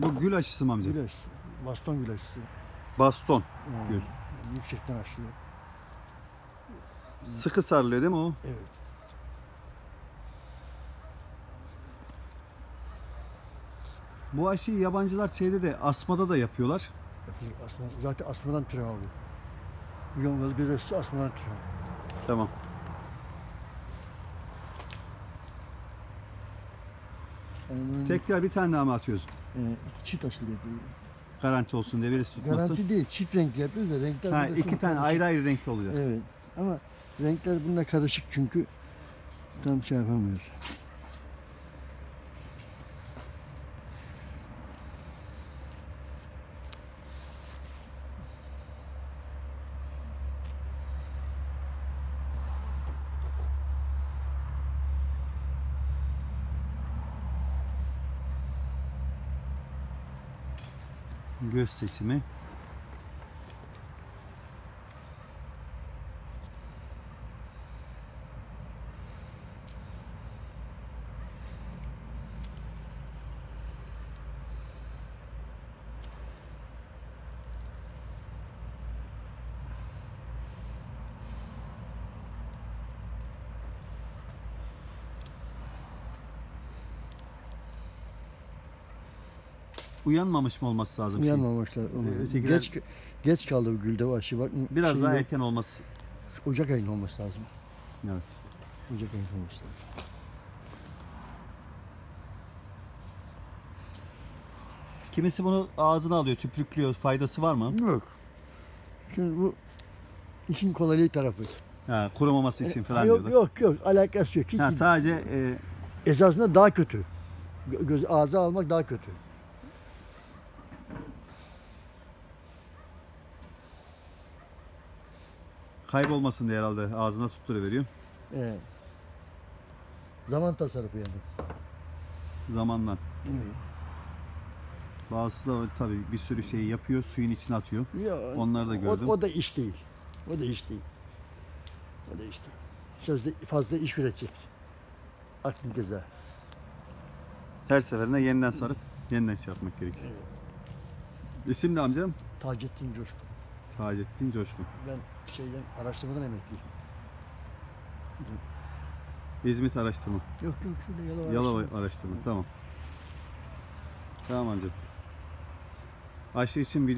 Bu gül aşısı mı amca? Gül aşısı. Baston gül aşısı. Baston Yani, gül. yüksekten aşılıyor. Sıkı sarılıyor değil mi o? Evet. Bu aşıyı yabancılar şeyde de asmada da yapıyorlar. Yapılır. Zaten asmadan türev alıyor. Yongalı göz aşısı asmadan türev. Tamam. Yani Tekrar bir tane daha mı atıyoruz? çift aşılı yapıyor. Garanti olsun diye birisi tutmasın. Garanti değil, çift renkli yapıyoruz da renkler Ha, burada iki çok tane karışık. ayrı ayrı renkli olacak. Evet. Ama renkler bununla karışık çünkü tam şey yapamıyoruz. Göz seçimi. Uyanmamış mı olması lazım? Uyanmamışlar. ötekiler- Geç kaldı bu gülde aşı. Bak, Biraz şey daha yok. erken olması. Ocak ayında olması lazım. Evet. Ocak ayında olması lazım. Kimisi bunu ağzına alıyor, tüprüklüyor. Faydası var mı? Yok. Şimdi bu işin kolaylığı tarafı. Ha, kurumaması için falan Yok diyorlar. yok alakası yok. Hiç Ha, sadece esasında daha kötü. Ağza almak daha kötü. kaybolmasın diye herhalde ağzına tutturuveriyor. Evet. Zaman tasarrufu yani. Zamandan. Evet. Bazısı da tabii bir sürü şeyi yapıyor, suyun içine atıyor. Ya, Onları da gördüm. O da iş değil. O da iş değil. O da iş değil. Sözde fazla iş üretecek. Aklın keza. Her seferinde yeniden sarıp yeniden şey yapmak gerekiyor. Evet. İsim ne amcam? Taceddin Coşkun. Taceddin Coşkun. Ben şeyden araştırmadan emekliyim. İzmit araştırma. Yok şurada Yalova araştırma. Tamam. Tamam amcam. Aşı için video